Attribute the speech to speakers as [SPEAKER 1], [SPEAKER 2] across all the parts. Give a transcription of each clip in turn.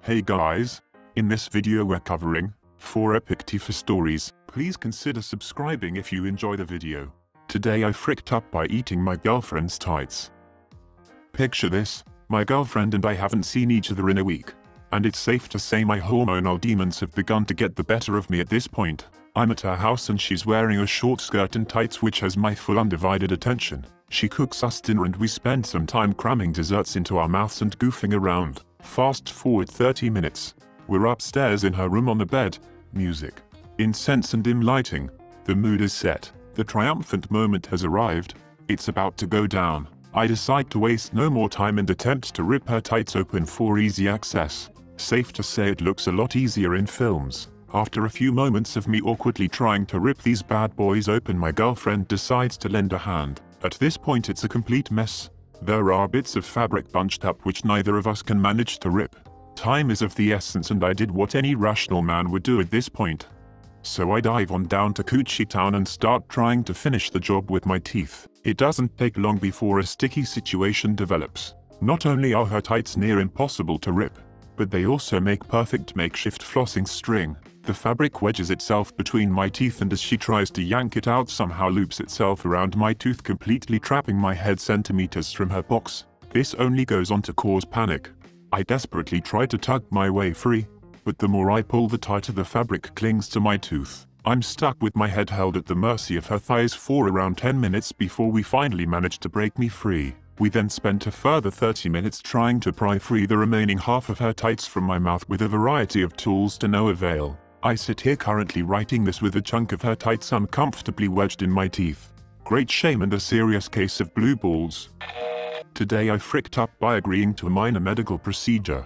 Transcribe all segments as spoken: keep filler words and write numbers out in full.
[SPEAKER 1] Hey guys, in this video we're covering four epic Tifa stories. Please consider subscribing if you enjoy the video. Today I fricked up by eating my girlfriend's tights. Picture this, my girlfriend and I haven't seen each other in a week. And it's safe to say my hormonal demons have begun to get the better of me at this point. I'm at her house and she's wearing a short skirt and tights which has my full undivided attention. She cooks us dinner and we spend some time cramming desserts into our mouths and goofing around. Fast forward thirty minutes. We're upstairs in her room on the bed. Music, incense and dim lighting. The mood is set. The triumphant moment has arrived. It's about to go down. I decide to waste no more time and attempt to rip her tights open for easy access. Safe to say it looks a lot easier in films. After a few moments of me awkwardly trying to rip these bad boys open, my girlfriend decides to lend a hand. At this point it's a complete mess. There are bits of fabric bunched up which neither of us can manage to rip. Time is of the essence and I did what any rational man would do at this point. So I dive on down to Coochie Town and start trying to finish the job with my teeth. It doesn't take long before a sticky situation develops. Not only are her tights near impossible to rip, but they also make perfect makeshift flossing string. The fabric wedges itself between my teeth and as she tries to yank it out somehow loops itself around my tooth, completely trapping my head centimeters from her box. This only goes on to cause panic. I desperately try to tug my way free, but the more I pull the tighter the fabric clings to my tooth. I'm stuck with my head held at the mercy of her thighs for around ten minutes before we finally manage to break me free. We then spent a further thirty minutes trying to pry free the remaining half of her tights from my mouth with a variety of tools to no avail. I sit here currently writing this with a chunk of her tights uncomfortably wedged in my teeth. Great shame and a serious case of blue balls. Today I fricked up by agreeing to a minor medical procedure.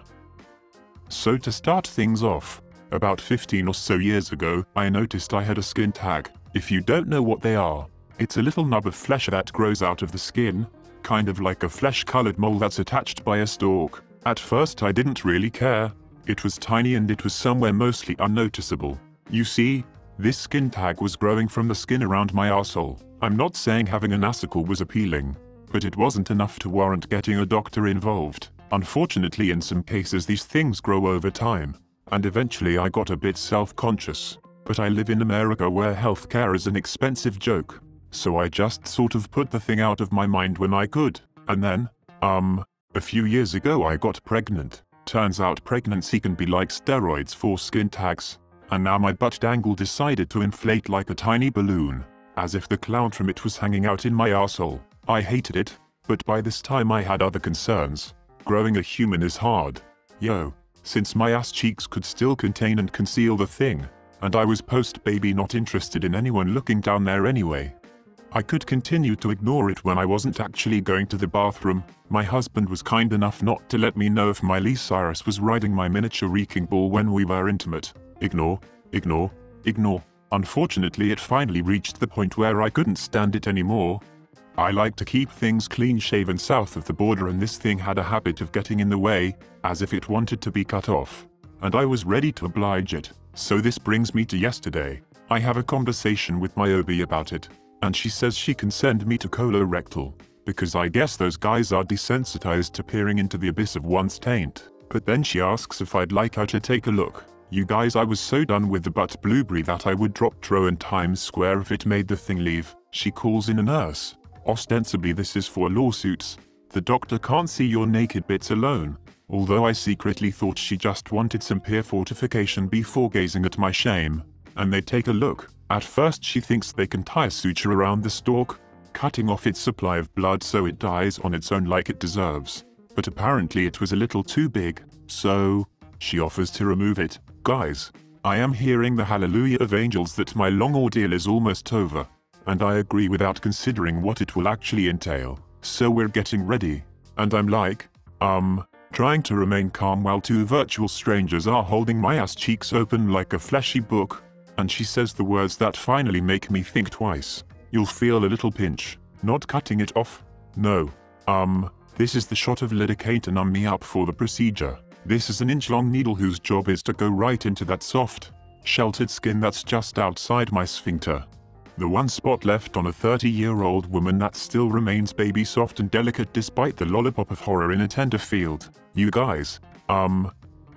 [SPEAKER 1] So to start things off, about fifteen or so years ago, I noticed I had a skin tag. If you don't know what they are, it's a little nub of flesh that grows out of the skin, kind of like a flesh-colored mole that's attached by a stalk. At first I didn't really care. It was tiny and it was somewhere mostly unnoticeable. You see, this skin tag was growing from the skin around my arsehole. I'm not saying having an assicle was appealing, but it wasn't enough to warrant getting a doctor involved. Unfortunately, in some cases these things grow over time, and eventually I got a bit self-conscious. But I live in America where healthcare is an expensive joke, so I just sort of put the thing out of my mind when I could. And then, um, a few years ago I got pregnant. Turns out pregnancy can be like steroids for skin tags. And now my butt dangle decided to inflate like a tiny balloon, as if the cloud from it was hanging out in my arsehole. I hated it, but by this time I had other concerns. Growing a human is hard. Yo, since my ass cheeks could still contain and conceal the thing, and I was post-baby not interested in anyone looking down there anyway. I could continue to ignore it when I wasn't actually going to the bathroom. My husband was kind enough not to let me know if Miley Cyrus was riding my miniature wrecking ball when we were intimate. Ignore, ignore, ignore. Unfortunately it finally reached the point where I couldn't stand it anymore. I like to keep things clean shaven south of the border and this thing had a habit of getting in the way, as if it wanted to be cut off. And I was ready to oblige it. So this brings me to yesterday. I have a conversation with my O B about it. And she says she can send me to colorectal, because I guess those guys are desensitized to peering into the abyss of one's taint. But then she asks if I'd like her to take a look. You guys, I was so done with the butt blueberry that I would drop Tro in Times Square if it made the thing leave. She calls in a nurse. Ostensibly this is for lawsuits. The doctor can't see your naked bits alone. Although I secretly thought she just wanted some peer fortification before gazing at my shame. And they take a look. At first she thinks they can tie a suture around the stalk, cutting off its supply of blood so it dies on its own like it deserves. But apparently it was a little too big, so she offers to remove it. Guys, I am hearing the hallelujah of angels that my long ordeal is almost over, and I agree without considering what it will actually entail. So we're getting ready, and I'm like, um, trying to remain calm while two virtual strangers are holding my ass cheeks open like a fleshy book. And she says the words that finally make me think twice. You'll feel a little pinch. Not cutting it off. No. Um, this is the shot of lidocaine to numb me up for the procedure. This is an inch-long needle whose job is to go right into that soft, sheltered skin that's just outside my sphincter. The one spot left on a thirty-year-old woman that still remains baby soft and delicate despite the lollipop of horror in a tender field. You guys, um,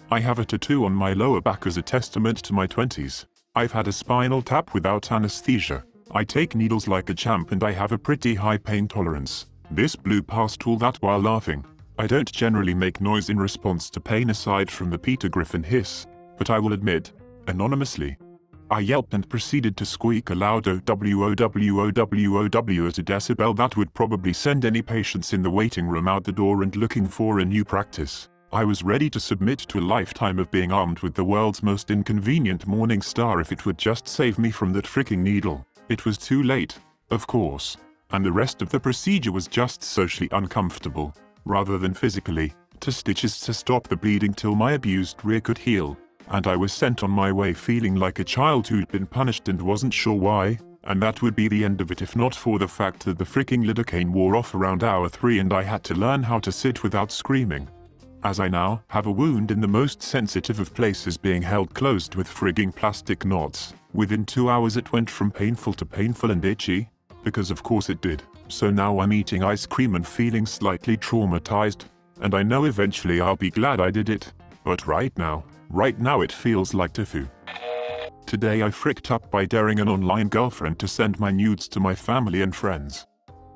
[SPEAKER 1] I have a tattoo on my lower back as a testament to my twenties. I've had a spinal tap without anesthesia. I take needles like a champ and I have a pretty high pain tolerance. This blew past all that while laughing. I don't generally make noise in response to pain aside from the Peter Griffin hiss, but I will admit, anonymously, I yelped and proceeded to squeak a loud O W O W O W O W at a decibel that would probably send any patients in the waiting room out the door and looking for a new practice. I was ready to submit to a lifetime of being armed with the world's most inconvenient morning star if it would just save me from that freaking needle. It was too late, of course, and the rest of the procedure was just socially uncomfortable, rather than physically, to stitches to stop the bleeding till my abused rear could heal. And I was sent on my way feeling like a child who'd been punished and wasn't sure why, and that would be the end of it if not for the fact that the freaking lidocaine wore off around hour three and I had to learn how to sit without screaming. As I now have a wound in the most sensitive of places being held closed with frigging plastic knots. Within two hours it went from painful to painful and itchy, because of course it did. So now I'm eating ice cream and feeling slightly traumatized, and I know eventually I'll be glad I did it, but right now, Right now it feels like tofu. Today I fricked up by daring an online girlfriend to send my nudes to my family and friends.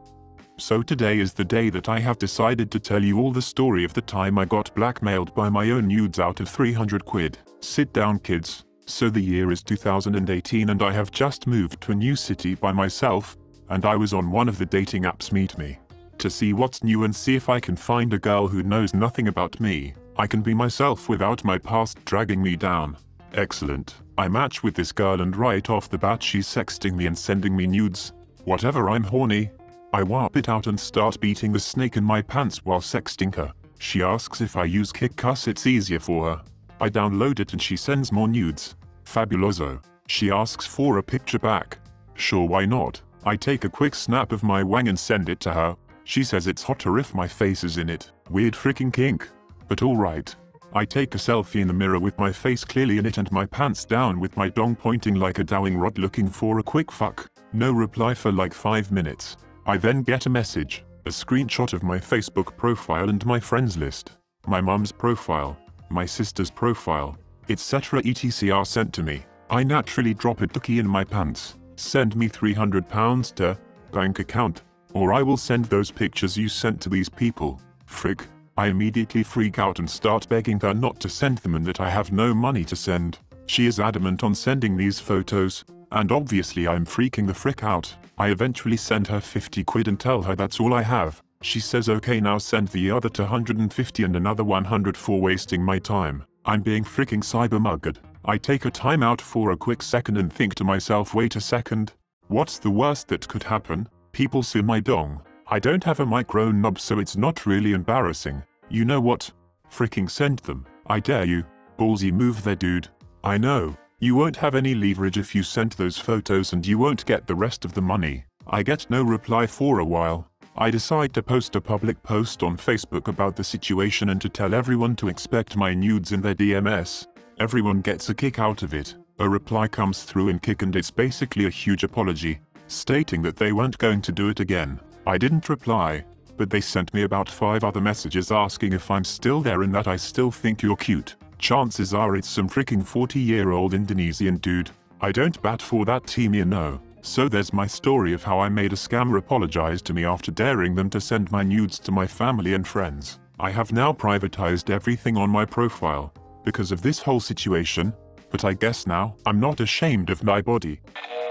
[SPEAKER 1] So today is the day that I have decided to tell you all the story of the time I got blackmailed by my own nudes out of three hundred quid. Sit down kids. So the year is two thousand eighteen and I have just moved to a new city by myself, and I was on one of the dating apps Meet Me. To see what's new and see if I can find a girl who knows nothing about me. I can be myself without my past dragging me down. Excellent. I match with this girl and right off the bat she's sexting me and sending me nudes. Whatever, I'm horny. I warp it out and start beating the snake in my pants while sexting her. She asks if I use Kick cause it's easier for her. I download it and she sends more nudes. Fabuloso. She asks for a picture back. Sure, why not? I take a quick snap of my wang and send it to her. She says it's hotter if my face is in it. Weird freaking kink. But alright. I take a selfie in the mirror with my face clearly in it and my pants down with my dong pointing like a dowing rod looking for a quick fuck. No reply for like five minutes. I then get a message, a screenshot of my Facebook profile and my friends list. My mum's profile, my sister's profile, et cetera et cetera are sent to me. I naturally drop a dookie in my pants. Send me three hundred pounds to bank account, or I will send those pictures you sent to these people. Frig. I immediately freak out and start begging her not to send them and that I have no money to send. She is adamant on sending these photos, and obviously I'm freaking the frick out. I eventually send her fifty quid and tell her that's all I have. She says okay, now send the other two hundred fifty and another one hundred for wasting my time. I'm being freaking cyber mugged. I take a time out for a quick second and think to myself, wait a second. What's the worst that could happen? People sue my dong. I don't have a micro knob so it's not really embarrassing. You know what? Freaking send them. I dare you. Ballsy move there, dude. I know. You won't have any leverage if you sent those photos and you won't get the rest of the money. I get no reply for a while. I decide to post a public post on Facebook about the situation and to tell everyone to expect my nudes in their D Ms. Everyone gets a kick out of it. A reply comes through in Kick and it's basically a huge apology, stating that they weren't going to do it again. I didn't reply, but they sent me about five other messages asking if I'm still there and that I still think you're cute. Chances are it's some freaking forty year old Indonesian dude. I don't bat for that team, you know. So there's my story of how I made a scammer apologize to me after daring them to send my nudes to my family and friends. I have now privatized everything on my profile because of this whole situation, but I guess now I'm not ashamed of my body.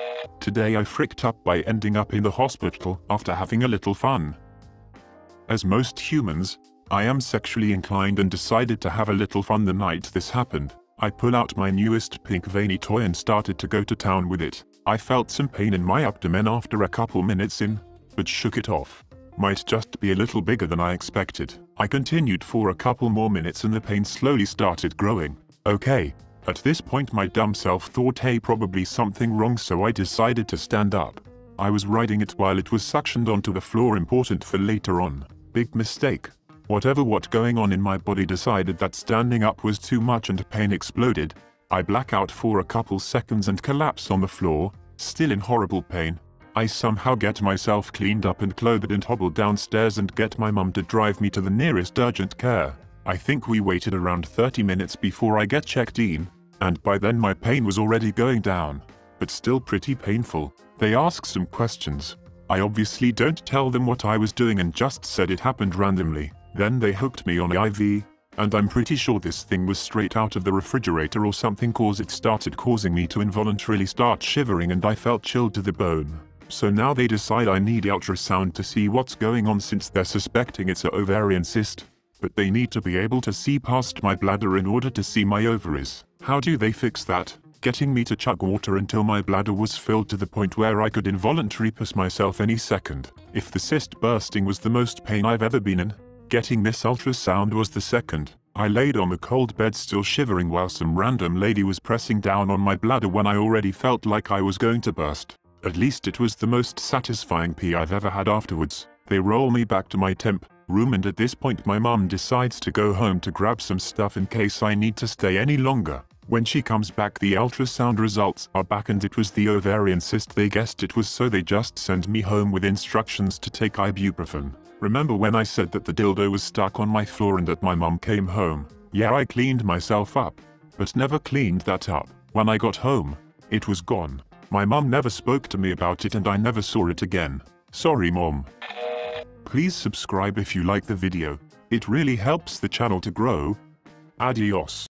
[SPEAKER 1] Today I fricked up by ending up in the hospital after having a little fun. As most humans, I am sexually inclined and decided to have a little fun the night this happened. I pull out my newest pink veiny toy and started to go to town with it. I felt some pain in my abdomen after a couple minutes in, but shook it off. Might just be a little bigger than I expected. I continued for a couple more minutes and the pain slowly started growing. Okay. At this point my dumb self thought hey, probably something wrong, so I decided to stand up. I was riding it while it was suctioned onto the floor, important for later on. Big mistake. Whatever what going on in my body decided that standing up was too much and pain exploded. I black out for a couple seconds and collapse on the floor, still in horrible pain. I somehow get myself cleaned up and clothed and hobble downstairs and get my mum to drive me to the nearest urgent care. I think we waited around thirty minutes before I get checked in, and by then my pain was already going down, but still pretty painful. They asked some questions. I obviously don't tell them what I was doing and just said it happened randomly. Then they hooked me on I V, and I'm pretty sure this thing was straight out of the refrigerator or something, cause it started causing me to involuntarily start shivering and I felt chilled to the bone. So now they decide I need ultrasound to see what's going on since they're suspecting it's an ovarian cyst. But they need to be able to see past my bladder in order to see my ovaries. How do they fix that? Getting me to chug water until my bladder was filled to the point where I could involuntarily piss myself any second. If the cyst bursting was the most pain I've ever been in, getting this ultrasound was the second. I laid on the cold bed still shivering while some random lady was pressing down on my bladder when I already felt like I was going to burst. At least it was the most satisfying pee I've ever had afterwards. They roll me back to my temp room, and at this point my mom decides to go home to grab some stuff in case I need to stay any longer. When she comes back, the ultrasound results are back and it was the ovarian cyst they guessed it was, so they just send me home with instructions to take ibuprofen. Remember when I said that the dildo was stuck on my floor and that my mom came home? Yeah, I cleaned myself up, but never cleaned that up. When I got home, it was gone. My mom never spoke to me about it and I never saw it again. Sorry, Mom. Please subscribe if you like the video. It really helps the channel to grow. Adios.